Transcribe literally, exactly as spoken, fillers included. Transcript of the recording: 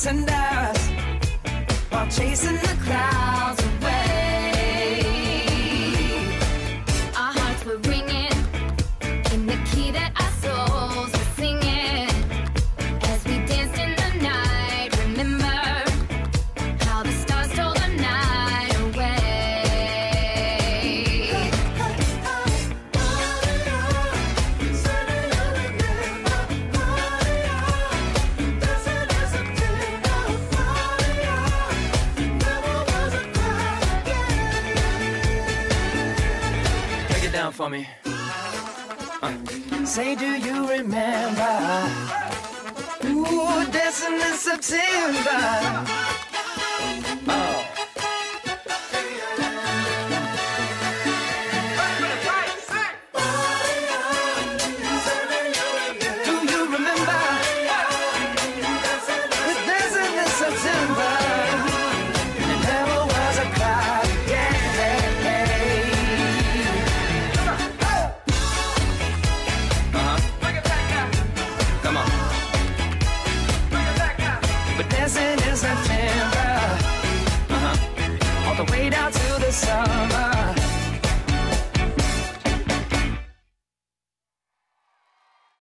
and us while chasing the clouds away. Our hearts were ringing in the key that our souls were singing as we danced in the night. Remember how the stars stole the night away. Break it down for me. Uh. Say, do you remember? Ooh, dancing in September. Oh. Do you remember? Dancing in September. There never was a cloud. Yeah. Come on. But dancing in September, uh-huh, all the way down to the summer.